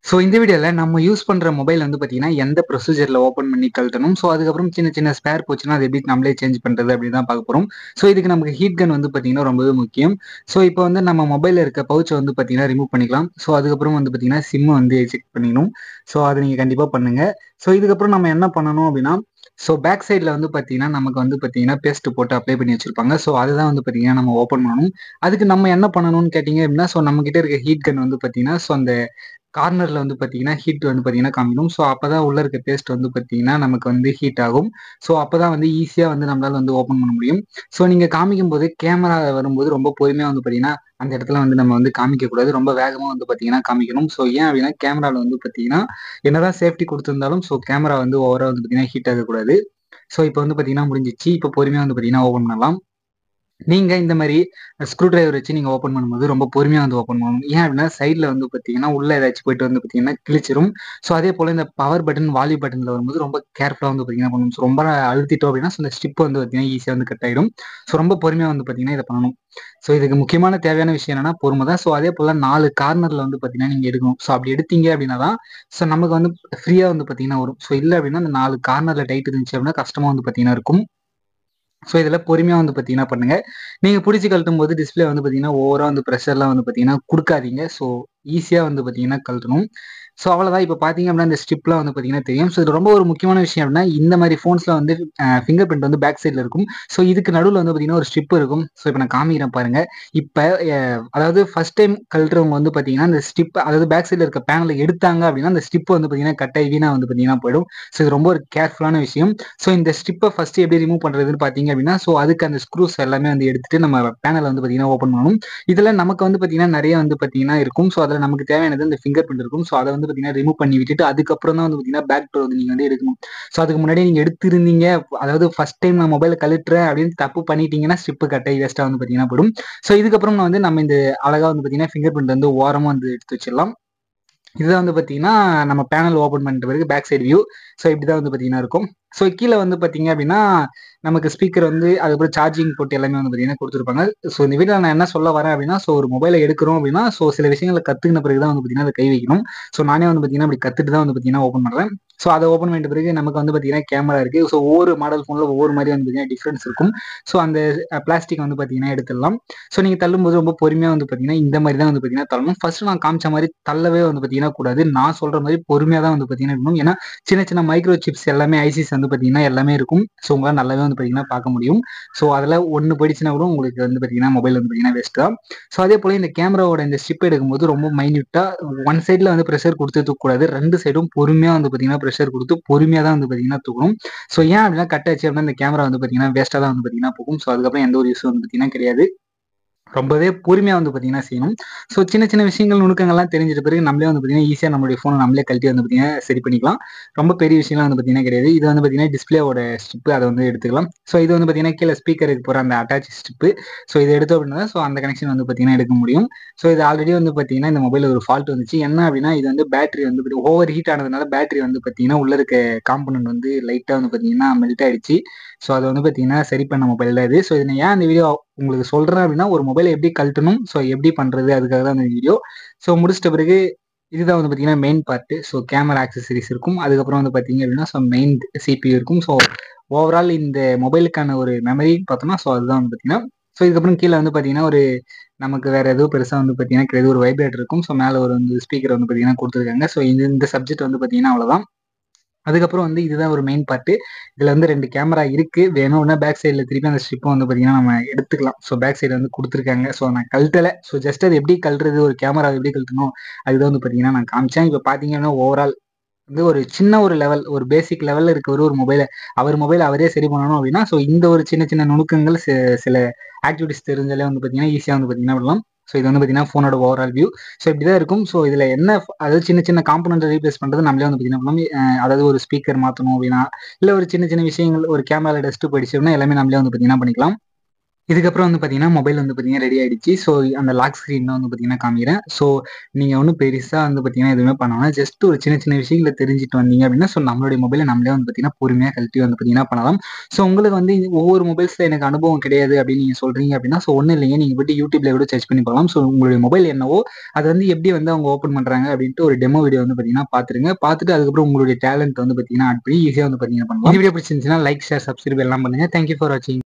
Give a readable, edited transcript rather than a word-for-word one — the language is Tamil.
ஸோ இந்த வீடியோல நம்ம யூஸ் பண்ற மொபைல் வந்து பார்த்தீங்கன்னா, எந்த ப்ரொசீஜர்ல ஓப்பன் பண்ணி கழட்டணும். ஸோ அதுக்கப்புறம் சின்ன சின்ன ஸ்பேர் போச்சுன்னா, அது எப்படி நம்மளே சேஞ்ச் பண்றது அப்படின்னு தான் பார்க்க போறோம். ஸோ இதுக்கு நமக்கு ஹீட் கன் வந்து பார்த்தீங்கன்னா, ரொம்பவே முக்கியம். ஸோ இப்போ வந்து நம்ம மொபைல்ல இருக்க பவுச்ச வந்து பார்த்தீங்கன்னா, ரிமூவ் பண்ணிக்கலாம். ஸோ அதுக்கப்புறம் வந்து பார்த்தீங்கன்னா, சிம்ம வந்து செக் பண்ணிக்கணும். ஸோ அத நீங்க கண்டிப்பா பண்ணுங்க. ஸோ இதுக்கப்புறம் நம்ம என்ன பண்ணணும் அப்படின்னா, ஸோ பேக் சைட்ல வந்து பார்த்தீங்கன்னா, நமக்கு வந்து பார்த்தீங்கன்னா, பேஸ்ட் போட்டு அப்ளை பண்ணி வச்சிருப்பாங்க. ஸோ அதுதான் வந்து பார்த்தீங்கன்னா, நம்ம ஓப்பன் பண்ணணும். அதுக்கு நம்ம என்ன பண்ணணும்னு கேட்டீங்க அப்படின்னா, ஸோ நம்மகிட்ட இருக்க ஹீட் கன் வந்து பார்த்தீங்கன்னா, ஸோ அந்த கார்னர்ல வந்து பார்த்தீங்கன்னா, ஹீட் வந்து பார்த்தீங்கன்னா காமிக்கணும். ஸோ அப்பதான் உள்ள இருக்க பேஸ்ட் வந்து பார்த்தீங்கன்னா, நமக்கு வந்து ஹீட் ஆகும். ஸோ அப்பதான் வந்து ஈஸியா வந்து நம்மளால வந்து ஓப்பன் பண்ண முடியும். ஸோ நீங்க காமிக்கும்போது கேமரா வரும்போது ரொம்ப பொறுமையா வந்து பார்த்தீங்கன்னா, அந்த இடத்துல வந்து நம்ம வந்து காமிக்கக்கூடாது. ரொம்ப வேகமா வந்து பார்த்தீங்கன்னா காமிக்கணும். ஸோ ஏன் அப்படின்னா, கேமரால வந்து பார்த்தீங்கன்னா, என்னதான் சேஃப்டி குடுத்திருந்தாலும், ஸோ கேமரா வந்து ஓவரா வந்து பார்த்தீங்கன்னா ஹீட் ஆகக்கூடாது. ஸோ இப்ப வந்து பார்த்தீங்கன்னா முடிஞ்சிருச்சு. இப்ப பொறுமையா வந்து பார்த்தீங்கன்னா ஓப்பன் பண்ணலாம். நீங்க இந்த மாரி ஸ்க்ரூ டிரைவர் வச்சு நீங்க ஓப்பன் பண்ணும்போது ரொம்ப பொறுமையா வந்து ஓப்பன் பண்ணணும். ஏன் அப்டின்னா, சைட்ல வந்து பார்த்தீங்கன்னா, உள்ள ஏதாச்சும் போயிட்டு வந்து பார்த்தீங்கன்னா கிழிச்சிரும். ஸோ அதேபோல இந்த பவர் பட்டன், வால்யூம் பட்டன்ல வரும்போது ரொம்ப கேர்ஃபுல்லா வந்து பார்த்தீங்கன்னா பண்ணணும். ஸோ ரொம்ப அழுத்திட்டோம் அப்டின்னா, ஸோ அந்த ஸ்ட்ரிப் வந்து பார்த்தீங்கன்னா ஈஸியா வந்து கட் ஆயிடும். ஸோ ரொம்ப பொறுமையா வந்து பார்த்தீங்கன்னா இத பண்ணணும். ஸோ இதுக்கு முக்கியமான தேவையான விஷயம் என்னன்னா பொறும தான். ஸோ அதேபோல 4 கார்னர்ல வந்து பார்த்தீங்கன்னா நீங்க எடுக்கணும். ஸோ அப்டி எடுத்தீங்க அப்டின்னா தான், ஸோ நமக்கு வந்து ஃப்ரீயா வந்து பார்த்தீங்கன்னா வரும். ஸோ இல்ல அப்டின்னா, அந்த 4 கார்னர்ல டைட் இருந்துச்சு அப்டின்னா கஷ்டமா வந்து பார்த்தீங்கன்னா இருக்கும். ஸோ இதில பொறுமையா வந்து பார்த்தீங்கன்னா பண்ணுங்க. நீங்க புடிச்சு கழட்டும்போது டிஸ்ப்ளே வந்து பார்த்தீங்கன்னா, ஓவரா வந்து பிரஷர்லாம் வந்து பார்த்தீங்கன்னா குடுக்காதீங்க. ஸோ ஈஸியா வந்து பார்த்தீங்கன்னா கழட்டணும். ஸோ அவ்வளோதான். இப்ப பார்த்தீங்க அப்படின்னா, இந்த ஸ்ட்ரிப்லாம் வந்து பார்த்தீங்கன்னா தெரியும். ஸோ இது ரொம்ப ஒரு முக்கியமான விஷயம் அப்படின்னா, இந்த மாரி ஃபோன்ஸ்ல வந்து ஃபிங்கர் பிரிண்ட் வந்து பேக் சைட்ல இருக்கும். ஸோ இதுக்கு நடுவுல வந்து பார்த்தீங்கன்னா, ஒரு ஸ்ட்ரிப் இருக்கும். ஸோ இப்ப நான் காமிக்கிறேன் பாருங்க. இப்ப எ அதாவது ஃபர்ஸ்ட் டைம் கழட்டுறவங்க வந்து பார்த்தீங்கன்னா, அந்த ஸ்ட்ரிப் அதாவது பேக் சைட்ல இருக்க பேனல எடுத்தாங்க அப்படின்னா, அந்த ஸ்ட்ரிப் வந்து பார்த்தீங்கன்னா, கட் ஆகி வீணா வந்து பார்த்தீங்கன்னா போயிடும். ஸோ இது ரொம்ப ஒரு கேர்ஃபுல்லான விஷயம். ஸோ இந்த ஸ்ட்ரிப்ப ஃபர்ஸ்ட் எப்படி ரிமூவ் பண்றதுன்னு பார்த்தீங்க அப்படின்னா, ஸோ அதுக்கு அந்த ஸ்க்ரூஸ் எல்லாமே வந்து எடுத்துட்டு நம்ம பேனல வந்து பார்த்தீங்கன்னா ஓப்பன் பண்ணணும். இதுல நமக்கு வந்து பார்த்தீங்கன்னா, நெறைய வந்து பார்த்தீங்கன்னா இருக்கும். ஸோ அதுல நமக்கு தேவையானது இந்த ஃபிங்கர் பிரிண்ட் இருக்கும். ஸோ அத வந்து பார்த்தீங்கன்னா, ரிமூவ் பண்ணி விட்டுட்டு அதுக்கப்புறம் தான் வந்து பார்த்தீங்கன்னா, பேக் டோர் வந்து நீங்க வந்து எடுக்கணும். ஸோ அதுக்கு முன்னாடியே நீங்க எடுத்திருந்தீங்க, அதாவது ஃபர்ஸ்ட் டைம் நான் மொபைல கழட்டுறேன் அப்படின்னு தப்பு பண்ணிட்டீங்கன்னா, ஸ்ட்ரிப் கட் ஆகி வேஸ்ட்டா வந்து பார்த்தீங்கன்னா போயிடும். ஸோ இதுக்கப்புறம் நான் வந்து நம்ம இந்த அழகா வந்து பார்த்தீங்கன்னா, ஃபிங்கர் பிரிண்ட் வந்து ஓரமா வந்து எடுத்து வச்சிடலாம். இதுதான் வந்து பார்த்தீங்கன்னா, நம்ம பேனல் ஓப்பன் பண்ணிட்ட பிறகு பேக் சைடு வியூ. ஸோ இப்படிதான் வந்து பார்த்தீங்கன்னா இருக்கும். ஸோ கீழ வந்து பார்த்தீங்க அப்படின்னா, நமக்கு ஸ்பீக்கர் வந்து அதுக்கப்புறம் சார்ஜிங் போர்ட் எல்லாமே வந்து பார்த்தீங்கன்னா குடுத்துருப்பாங்க. ஸோ இந்த வீடியோல நான் என்ன சொல்ல வரேன் அப்படின்னா, ஸோ ஒரு மொபைல எடுக்கிறோம் அப்படின்னா, ஸோ சில விஷயங்கள கத்துக்கின பிறகு தான் வந்து பார்த்தீங்கன்னா, அத கை வைக்கணும். ஸோ நானே வந்து பார்த்தீங்கன்னா, அப்படி கத்துட்டு தான் வந்து பார்த்தீங்கன்னா ஓப்பன் பண்றேன். ஸோ அத ஓப்பன் பண்ணிட்ட பிறகு நமக்கு வந்து பார்த்தீங்கன்னா, கேமரா இருக்கு. ஸோ ஒவ்வொரு மாடல் ஃபோன்ல ஒவ்வொரு மாரி வந்து பார்த்தீங்கன்னா டிஃபரன்ஸ் இருக்கும். ஸோ அந்த பிளாஸ்டிக் வந்து பார்த்தீங்கன்னா எடுத்துடலாம். ஸோ நீங்க தள்ளும்போது ரொம்ப பொறுமையா வந்து பார்த்தீங்கன்னா, இந்த மாரி தான் வந்து பார்த்தீங்கன்னா தள்ளணும். ஃபர்ஸ்ட் நான் காமிச்ச மாரி தள்ளவே வந்து பார்த்தீங்கன்னா கூடாது. நான் சொல்ற மாரி பொறுமையா தான் வந்து பார்த்தீங்கன்னா இருக்கணும். ஏன்னா, சின்ன சின்ன மைக்ரோ சிப்ஸ் எல்லாமே ஐசிஸ் வந்து பார்த்தீங்கன்னா, எல்லாமே இருக்கும். ஸோ உங்களால நல்லாவே வந்து பார்த்தீங்கன்னா பார்க்க முடியும். ஸோ அதுல ஒண்ணு போயிடுச்சுன்னா கூட உங்களுக்கு வந்து பார்த்தீங்கன்னா, மொபைல் வந்து பார்த்தீங்கன்னா வேஸ்ட் தான். ஸோ அதேபோல இந்த கேமராவோட இந்த ஸ்ட்ரிப் எடுக்கும்போது ரொம்ப மைன்யூட்டா ஒன் சைட்ல வந்து பிரஷர் குடுத்து தூக்கக்கூடாது. 2 சைடும் பொறுமையா வந்து பார்த்தீங்கன்னா, பிரஷர் குடுத்து பொறுமையா தான் வந்து பார்த்தீங்கன்னா தூக்கணும். ஸோ ஏன் அப்படின்னா கட் ஆச்சு அப்படின்னா, இந்த கேமரா வந்து பார்த்தீங்கன்னா, வேஸ்ட்டா தான் வந்து பார்த்தீங்கன்னா போகும். ஸோ அதுக்கப்புறம் எந்த ஒரு யூஸும் வந்து பார்த்தீங்கன்னா கிடையாது. ரொம்பவே பொறுமையா வந்து பார்த்தீங்கன்னா செய்யணும். ஸோ சின்ன சின்ன விஷயங்கள், நுணுக்கங்கள்லாம் தெரிஞ்சிட்ட பிறகு நம்மளே வந்து பார்த்தீங்கன்னா, ஈஸியா நம்மளுடைய ஃபோன நம்மளே கழட்டி வந்து பார்த்தீங்கன்னா சரி பண்ணிக்கலாம். ரொம்ப பெரிய விஷயம்லாம் வந்து பார்த்தீங்கன்னா கிடையாது. இது வந்து பார்த்தீங்கன்னா டிஸ்ப்ளேவோட ஸ்ட்ரிப் அத வந்து எடுத்துக்கலாம். ஸோ இது வந்து பார்த்தீங்கன்னா கீழ ஸ்பீக்கருக்கு போற அந்த அட்டாச் ஸ்ட்ரிப்பு. ஸோ இத எடுத்தோம் அப்படின்னா ஸோ அந்த கனெக்ஷன் வந்து பார்த்தீங்கன்னா எடுக்க முடியும். ஸோ இது ஆல்ரெடி வந்து பார்த்தீங்கன்னா இந்த மொபைல்ல ஒரு ஃபால்ட் வந்துச்சு. என்ன அப்படின்னா இது வந்து பேட்டரி வந்து ஓவர் ஹீட் ஆனதுனால பேட்டரி வந்து பார்த்தீங்கன்னா உள்ள இருக்க காம்போனன்ட் வந்து லைட்டா வந்து பார்த்தீங்கன்னா மெல்ட் ஆயிடுச்சு. ஸோ அது வந்து பார்த்தீங்கன்னா சரி பண்ண மொபைல் தான் இது. ஸோ இத நான் ஏன் இந்த வீடியோ உங்களுக்கு சொல்றேன் அப்படின்னா, ஒரு மொபைல எப்படி கழட்டணும், ஸோ எப்படி பண்றது அதுக்காக தான் இந்த வீடியோ. ஸோ முடிச்சிட்ட பிறகு இதுதான் வந்து பார்த்தீங்கன்னா main part. So camera accessories இருக்கும். அதுக்கப்புறம் வந்து பார்த்தீங்க அப்படின்னா, ஸோ மெயின் சிபியூ இருக்கும். ஸோ ஓவரால் இந்த மொபைலுக்கான ஒரு மெமரி பார்த்தோம்னா, ஸோ அதுதான் வந்து பார்த்தீங்கன்னா, ஸோ இதுக்கப்புறம் கீழ வந்து பார்த்தீங்கன்னா, ஒரு நமக்கு வேற எதுவும் பெருசா வந்து பார்த்தீங்கன்னா கிடையாது. ஒரு வைப்ரேட்டர் இருக்கும். ஸோ மேல ஒரு வந்து ஸ்பீக்கர் வந்து பார்த்தீங்கன்னா குடுத்துருக்காங்க. ஸோ இந்த சப்ஜெக்ட் வந்து பார்த்தீங்கன்னா அவ்வளோதான். அதுக்கப்புறம் வந்து இதுதான் ஒரு மெயின் பார்ட்டு. இதுல வந்து 2 கேமரா இருக்கு. வேணும்னா பேக் சைட்ல திருப்பி அந்த ஸ்ட்ரிப்ப வந்து பார்த்தீங்கன்னா, நம்ம எடுத்துக்கலாம். ஸோ பேக் சைடு வந்து குடுத்துருக்காங்க. ஸோ நான் கழட்டல. ஸோ ஜஸ்ட் அது எப்படி கழட்டுறது, ஒரு கேமராவ எப்படி கழட்டணும், அதுதான் வந்து பார்த்தீங்கன்னா நான் காமிச்சேன். இப்ப பார்த்தீங்கன்னா, ஓவரால் வந்து ஒரு சின்ன ஒரு லெவல், ஒரு பேசிக் லெவல்ல இருக்கவரு ஒரு மொபைல அவர் மொபைல் அவரே சரி பண்ணணும் அப்படின்னா, ஸோ இந்த ஒரு சின்ன சின்ன நுணுக்கங்கள் சில ஆக்டிவிட்டீஸ் தெரிஞ்சாலே வந்து பார்த்தீங்கன்னா, ஈஸியா வந்து பார்த்தீங்கன்னா விடலாம். ஸோ இது வந்து பார்த்தீங்கன்னா, ஃபோனோட ஓவரால் வியூ. ஸோ இப்படிதான் இருக்கும். ஸோ இதுல என்ன அதாவது சின்ன சின்ன காம்போனன்ட்ட ரீப்ளேஸ் பண்றது நம்மளே வந்து பார்த்தீங்கன்னா பண்ணலாம். அதாவது ஒரு ஸ்பீக்கர் மாத்தணும் அப்படின்னா, இல்ல ஒரு சின்ன சின்ன விஷயங்கள் ஒரு கேமரால டஸ்ட் போயிடுச்சு அப்படின்னா, எல்லாமே நம்மளே வந்து பார்த்தீங்கன்னா பண்ணிக்கலாம். இதுக்கப்புறம் வந்து பார்த்தீங்கன்னா, மொபைல் வந்து பார்த்தீங்கன்னா ரெடி ஆயிடுச்சு. ஸோ அந்த லாக் ஸ்க்ரீன் தான் வந்து பார்த்தீங்கன்னா காமிக்கிறேன். ஸோ நீங்க ஒண்ணும் பெருசா வந்து பார்த்தீங்கன்னா எதுவுமே பண்ண வேணாம். ஜஸ்ட் ஒரு சின்ன சின்ன விஷயங்கள தெரிஞ்சுட்டு வந்தீங்க அப்படின்னா, ஸோ நம்மளுடைய மொபைல நம்மளே வந்து பார்த்தீங்கன்னா பொறுமையா கழட்டி வந்து பார்த்தீங்கன்னா பண்ணலாம். ஸோ உங்களுக்கு வந்து ஒவ்வொரு மொபைல்ஸ்ல எனக்கு அனுபவம் கிடையாது அப்படின்னு நீங்க சொல்றீங்க அப்படின்னா, ஸோ ஒண்ணும் இல்லைங்க. நீங்க போய்ட்டு YouTubeல கூட சர்ச் பண்ணி பார்க்கலாம். ஸோ உங்களுடைய மொபைல் என்னவோ, அத வந்து எப்படி வந்து அவங்க ஓப்பன் பண்றாங்க அப்படின்ட்டு ஒரு டெமோ வீடியோ வந்து பார்த்தீங்கன்னா பார்த்துருங்க. பார்த்துட்டு அதுக்கப்புறம் உங்களுடைய டேலண்ட் வந்து பார்த்தீங்கன்னா ஆட் பண்ணி ஈஸியா வந்து பார்த்தீங்கன்னா பண்ணலாம். இந்த வீடியோ பிடிச்சிருந்துச்சுன்னா லைக், ஷேர், சப்ஸ்கிரைப் எல்லாம் பண்ணுங்க. தேங்க் யூ ஃபார் வாட்சிங்.